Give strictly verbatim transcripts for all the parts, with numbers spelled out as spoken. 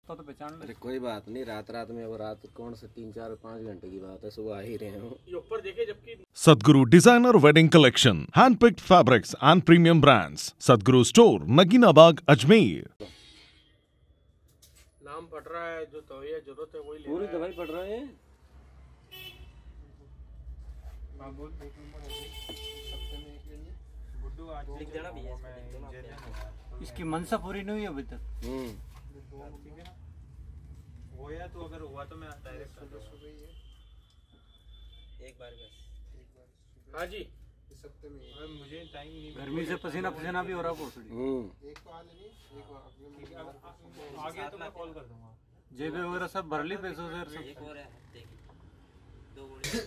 तो तो पहचान लो। अरे कोई बात नहीं, रात रात में, अब रात कौन से तीन चार पाँच घंटे की बात है, सुबह आ ही रहे हो। ये ऊपर देखे जबकि Sadhguru Designer Wedding Collection, handpicked fabrics and premium brands. Sadhguru Store, Nagina Bagh, Ajmer. नाम पड़ रहा है, जो दवाई जरूरत है वही ले पूरी रहा है। दवाई पड़ रहा है। हाँ, बोल, एक नंबर है जी। सप्ते में एक ले लिए। गुड्डू आज लिख देना भैया, इसमें मैं लिख देना इंजीनियर आपके। हूँ। इसकी मनसा पूरी नहीं हुई अभी तक। हम्म ठीक है ना? हो या तो अगर हुआ तो मैं डायरेक्ट सुबह ही है। एक बार बस। हाँ जी, इस हफ्ते में ही। मुझे टाइम नहीं, गर्मी से पसीना पसीना भी हो रहा है भोसड़ी। हम्म एक बार नहीं, एक बार ठीक है, आ गया तो मैं कॉल कर दूंगा। जेबे वगैरह सब भर ली पैसों से सब। एक और है हफ्ते की दो गोली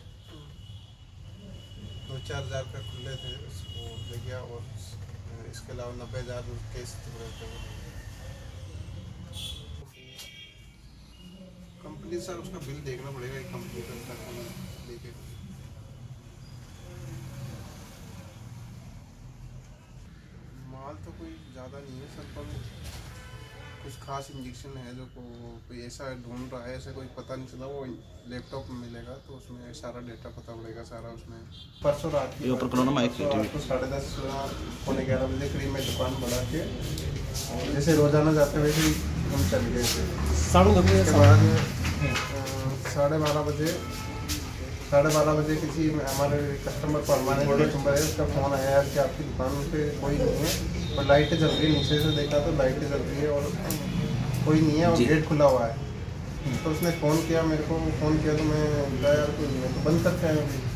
दो चार हजार का खुले थे, उसको ले गया और इसके अलावा नब्बे हजार केस कंपनी सर उसका बिल देखना पड़ेगा, कंपनी का लेके माल तो कोई ज़्यादा नहीं है सर, पर कुछ खास इंजेक्शन है जो को, कोई ऐसा ढूंढ रहा है, ऐसा कोई पता नहीं चला। वो लैपटॉप में मिलेगा तो उसमें सारा डेटा पता पड़ेगा सारा। उसमें परसों रात की ऊपर तो साढ़े दस पौने ग्यारह बजे करीब में दुकान बढ़ा के और जैसे रोजाना जाते वैसे ही हम चल गए थे। उसके बाद साढ़े बारह बजे साढ़े बारह बजे किसी हमारे कस्टमर पर हमारे कस्टमर है, उसका फ़ोन आया यार कि आपकी दुकान पे कोई नहीं है और लाइटें जल रही है। नीचे से देखा तो लाइटें जल रही है और कोई नहीं है और गेट खुला हुआ है। तो उसने फ़ोन किया मेरे को, फ़ोन किया तो मैं बोला यार कोई नहीं है, तो बंद करके आए अभी।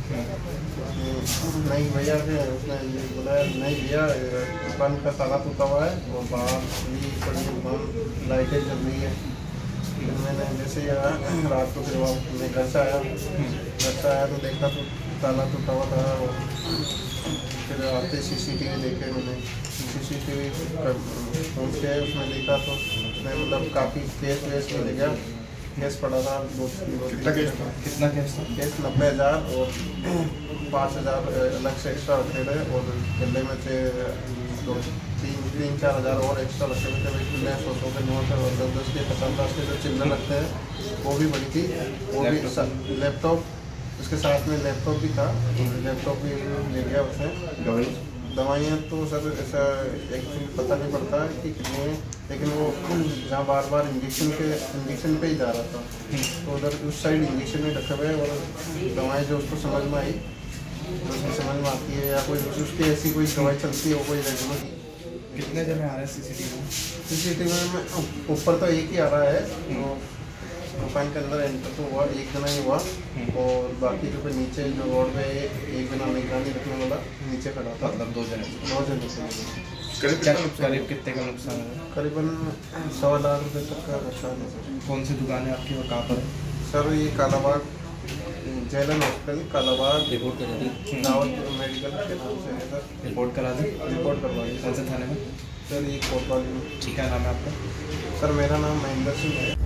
नहीं भैया फिर उसने ये बोला नहीं भैया दुकान का ताला टूटा हुआ है और बाहर भी पड़ी दुकान, लाइटें जल रही है। फिर मैंने जैसे आया रात को, फिर वहाँ मैं घर से आया घर से आया तो देखा तो ताला टूटा हुआ था। और फिर आते सीसीटीवी देखे मैंने, सीसीटीवी फोन किया उसमें देखा तो उसमें मतलब काफ़ी केस वेस मिल गया। केस पड़ा था दो कितना केस था कितना केस था केस नब्बे हज़ार और पाँच हज़ार अलग से एक्स्ट्रा रखे थे और गले में से दो तीन तीन चार हज़ार और एक्स्ट्रा रखे हुए थे। खुले सौ सौ के नोट और दस दस के पचास पचास के जो चिल्लर रखते हैं वो भी बड़ी थी। वो भी लैपटॉप उसके साथ में लैपटॉप भी था, लैपटॉप भी ले गया उसने। दवाइयाँ तो सर ऐसा एक्चुअली पता नहीं पड़ता है कि कितने, लेकिन वो जहाँ बार बार इंजेक्शन के इंजेक्शन पे ही जा रहा था तो उधर उस साइड इंजेक्शन में रखे हुए और दवाएं जो उसको समझ में आई तो उसकी समझ में आती है या कोई उसकी ऐसी कोई दवाई चलती है वो कोई रेगुलर। कितने जने आ रहे हैं सीसीटीवी में? सीसीटीवी में ऊपर तो एक ही आ रहा है, तो दुकान के अंदर एंटर तो हुआ एक जना ही हुआ और बाकी जो पे नीचे जो रोड पे एक जना निगरानी रखने वाला नीचे खड़ा था। मतलब दो जने दो जने करीब करीब कितने का नुकसान है? करीबन सवा लाख रुपए तक का नुकसान है सर। कौन सी दुकान है आपकी और कहाँ पर है? सर ये कालाबाग जैलन हॉस्पिटल कालाबाग रिपोर्ट करा दी, दावत मेडिकल के नाम से है सर। रिपोर्ट करा दी? रिपोर्ट करवाई कौन से थाने में? सर ये कोतवाली में। ठीक है, नाम है आपका? सर मेरा नाम महेंद्र सिंह है।